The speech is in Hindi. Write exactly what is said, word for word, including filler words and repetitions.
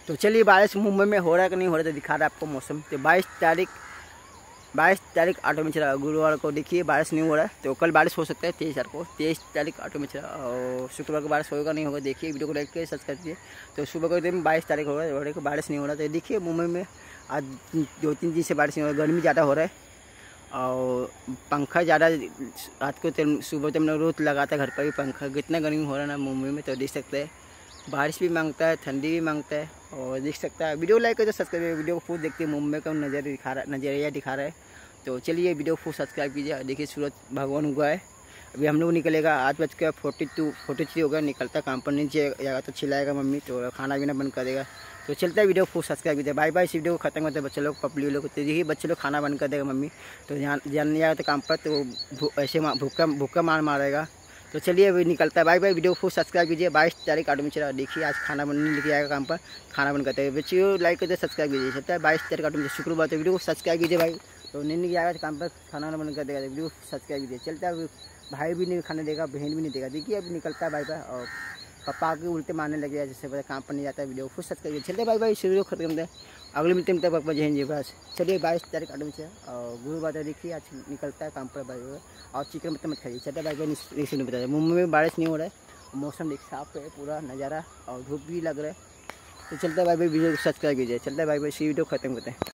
तो चलिए बारिश मुंबई में हो रहा है कि नहीं हो रहा है तो दिखा रहा है आपको मौसम। तो बाईस तारीख बाईस तारीख ऑटो में चला, गुरुवार को देखिए बारिश नहीं हो रहा है। तो कल बारिश हो सकता है तेईस तारीख को, तेईस तारीख ऑटो में चला। और शुक्रवार को बारिश होगा नहीं होगा देखिए, वीडियो को लाइक करके सब्सक्राइब कीजिए। तो सुबह को दिन बाईस तारीख हो रहा है, बारिश नहीं हो रहा। तो देखिए मुंबई में आज दो तीन दिन से बारिश नहीं हो रहा, गर्मी ज़्यादा हो रहा है और पंखा ज़्यादा रात को सुबह तो हम लोग रोज लगाता है घर पर भी पंखा। कितना गर्मी हो रहा है ना मुंबई में, तो देख सकते हैं बारिश भी मांगता है, ठंडी भी मांगता है। और देख सकता है वीडियो लाइक करके सब्सक्राइब, वीडियो को फुल देखते हैं मुंबई का नज़र दिखा रहा नज़रिया दिखा रहा है। तो चलिए वीडियो को फुल सब्सक्राइब कीजिए। देखिए सूरज भगवान हुआ है, अभी हम लोग निकलेगा आठ बज के फोर्टी टू फोर्टी थ्री होगा, निकलता काम पर नीचे जाएगा तो चिल्लाएगा मम्मी, तो खाना पीना बंद कर देगा। तो चलता है वीडियो फुल सब्सक्राइब कीजिए। Bye bye. इस वीडियो को खत्म करते हैं बच्चे लोग पब्लिक लोग, तो देखिए बच्चे लोग खाना बंद कर देगा मम्मी, तो जान जान नहीं आएगा तो काम पर, तो ऐसे भूखा भूखा मार मारेगा। तो चलिए अभी निकलता है, बाय बाय। वीडियो को फुल सब्सक्राइब कीजिए। बाईस तारीख आठ में चला, देखिए आज खाना बनने लेके आएगा काम पर, खाना बन करते हैं बच्चे लाइक करते सब्सक्राइब कीजिए। चलता है बाईस तारीख आठ में शुक्रवार, तो वीडियो को सब्सक्राइब कीजिए भाई। तो नहीं नहीं आएगा काम पर, खाना बंद कर देगा, वीडियो सब्सक्राइब कीजिए। चलता है भाई भी नहीं खाने देगा, बहन भी नहीं देगा। देखिए अभी निकलता है बाय बाय। और पापा के उल्टे मारने लगे जैसे पता काम पर नहीं जाता है, वीडियो खुद सब्सक्राइब कीजिए। चलते बाय बाय, वीडियो खत्म करते हैं, अगले मिलते हैं तब पापा जय हिंद बस। चलिए बाईस तारीख आठ में से और गुरुवार देखिए आज निकलता है काम पर बाय। और चिकन मत मत खाइए। चलते बाय बाय। नहीं बता मुंबई में बारिश नहीं हो रहा है, मौसम देख साफ है पूरा नज़ारा और धूप भी लग रहा है। तो चलता है बाय बाय, वीडियो को सब्सक्राइब कीजिए। चलता है बाय बाय, वीडियो खत्म करते हैं।